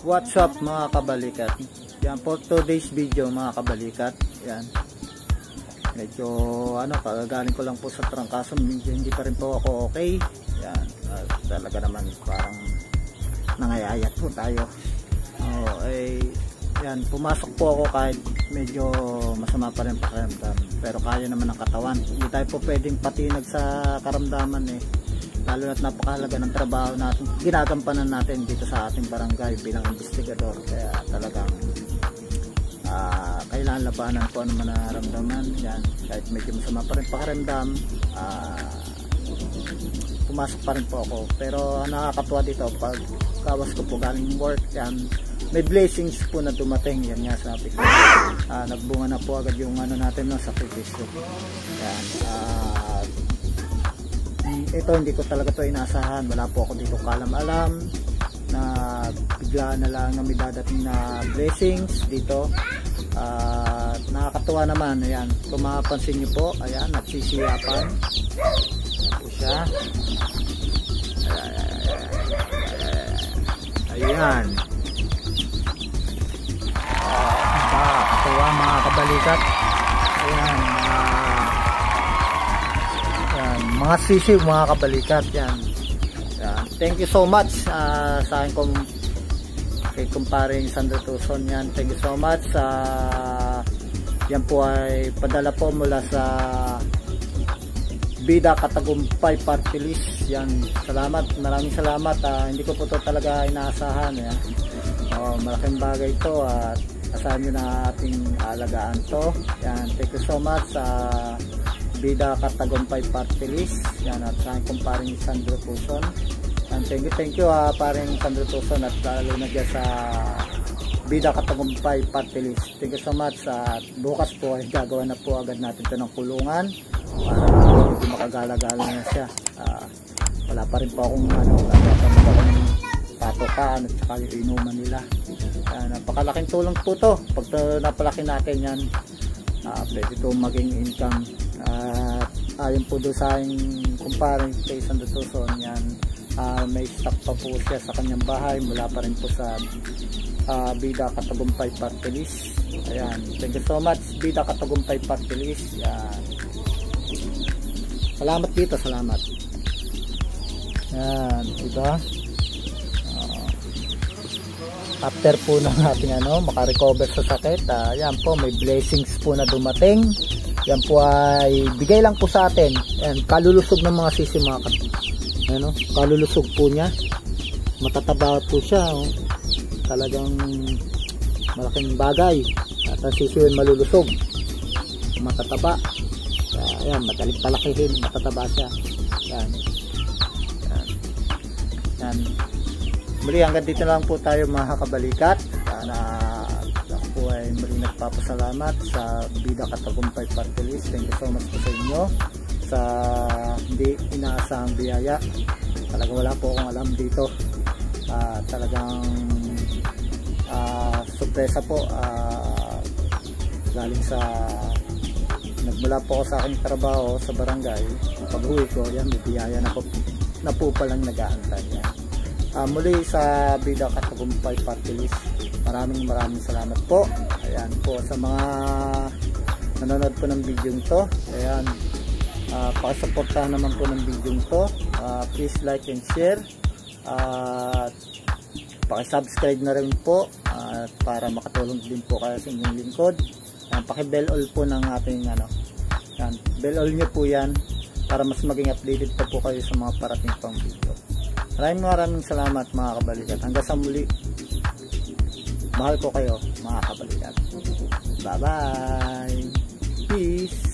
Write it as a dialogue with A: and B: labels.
A: What's up mga kabalikat? Yan for today's video mga kabalikat. Yan. Medyo kagagaling ko lang po sa trangkaso, hindi pa rin po ako okay. Yan. Talaga naman parang nangayayat po tayo. Yan, pumasok po ako kahit medyo masama pa rin pakiramdam. Pero kaya naman ang katawan. Hindi tayo po pwedeng patinag sa karamdaman lalo na't napakahalaga ng trabaho natin, ginagampanan natin dito sa ating barangay bilang investigador. Kaya talagang kailangan labanan po ano man nararamdaman. Yan, kahit medyo masama pa rin pakiramdam, pumasok pa rin po ako. Pero nakakatuwa dito pag kawas ko po galing work, yan, may blessings po na dumating. Yan nga sabi ko, nagbunga na po agad yung natin sa sakripisyo. Yan, ito hindi ko talaga to inaasahan. Wala po ako dito kalam-alam na biglaan na lang na may dadating na blessings dito. Nakakatuwa naman. Ayan, kung mapapansin nyo po, ayan, nagsisiyapan. Ayan po siya. Ayan. Nakakatuwa mga kabalikat. Ayan, mga sisiw mga kabalikat. Yan. Thank you so much sa akin kay kumparing Sandro Tuson. Yan, thank you so much. Yan po ay padala po mula sa Bida Katagumpay Party List. Yan, salamat, maraming salamat. Hindi ko po ito talaga inaasahan. Yan. Malaking bagay ito at asahan nyo na ating alagaan to. Yan, thank you so much sa Bida Katagumpay Party List. Yan, at sa aking kumparing Sandro Tuson. And thank you paring Sandro Tuson, at lalo na dyan sa Bida Katagumpay Party List. Thank you so much. At bukas po ay gagawa na po agad natin ito ng kulungan para hindi makagala-gala na siya. Wala pa rin po akong patokaan at saka yung inuman nila. Napakalaking tulong po to pag napalaki natin. Yan, pwede ito maging income. Ayon po doon sa aking kumparing kay Sandro Tuson, yan, may stock pa po siya sa kanyang bahay mula pa rin po sa Bida Katagumpay Party List. Ayan, thank you so much Bida Katagumpay Party List. Yan, salamat dito, salamat. Yan, diba? After po ng ating makarecover sa sakit, yan po, may blessings po na dumating. Yan po ay bigay lang po sa atin. Yan, kalulusog ng mga sisi mga kalulusog po niya. Matataba po siya. Talagang malaking bagay. At ang sisi yun malulusog. Matataba. Yan, madaling palakihin. Matataba siya. Yan. Yan. Muli, hanggang dito lang po tayo mga kabalikat. Ako ay muli nagpapasalamat sa Bida Katagumpay Party List. Thank you so much po sa inyo sa hindi inaasahang biyaya. Talagang wala po akong alam dito. Talagang sorpresa po. Galing sa nagmula po ako sa aking trabaho sa barangay. Pag-uwi ko, yan, may biyaya na po palang nag-aantay. Muli sa Bida Katagumpay Party List, maraming salamat po. Ayan po sa mga nanonood po ng video to. Ayan, pakisuportahan naman po ng video to. Please like and share. Pakisubscribe na rin po para makatulong din po kayo sa inyong lingkod. Paki-bell all po ng ating yan, bell all nyo po yan para mas maging updated pa po kayo sa mga parating pang video. Maraming salamat mga kabalikat. Hanggang sa muli. Mahal ko kayo mga kabalikat. Bye bye. Peace.